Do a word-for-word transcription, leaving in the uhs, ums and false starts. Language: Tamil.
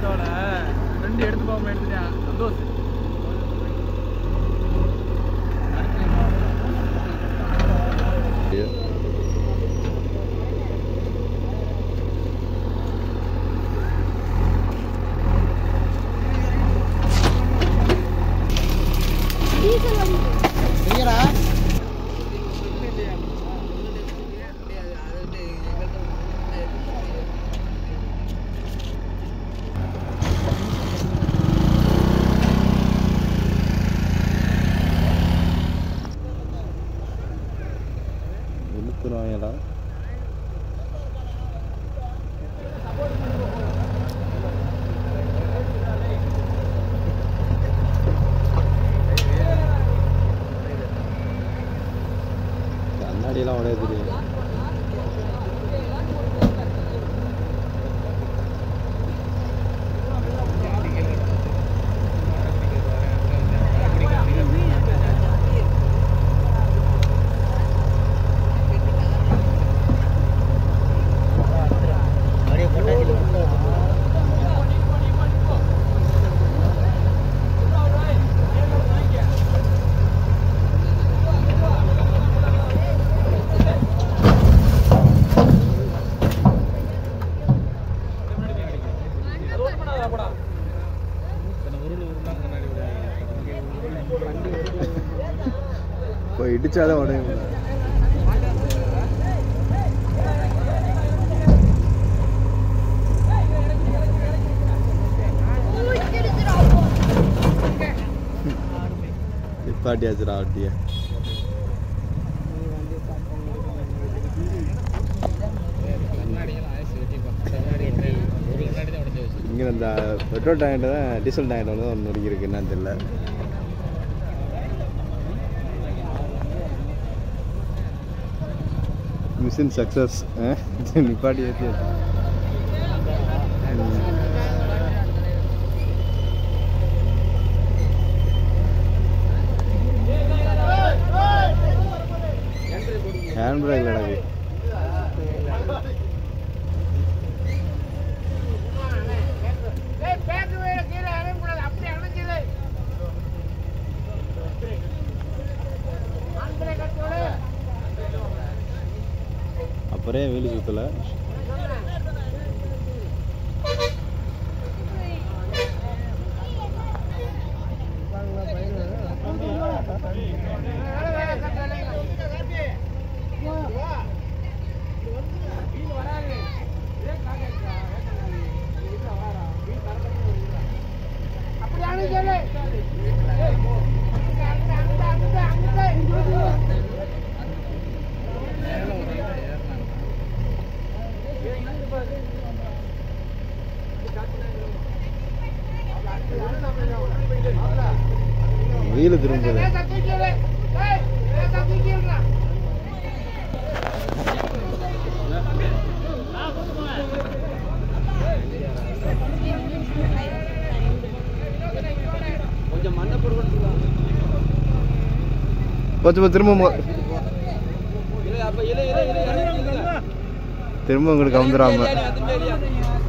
எடுத்தோட ரெண்டு எடுத்து போகாம எடுத்துட்டேன் சந்தோஷ். கண்ணாடியெல்லாம் உடைய தெரியும். இடிச்சாதான் உடையும். நிப்பாட்டியாச்சுடா வண்டிய. இங்கே இந்த பெட்ரோல் டேங்க் தான் டீசல் டேங்க் வந்து ஒன்று நொறுக்கி இருக்கு. என்னன்னு தெரியல. Machine success. நிப்பாட்டி ஏற்றி ஹேண்ட் பிரேக் நடக்கு. அப்புறம் வீடு சுத்தல. வீடு திரும்புது. கொஞ்சம் மண்ணை போடுவோம். திரும்ப திரும்ப உங்களுக்கு வந்துடாம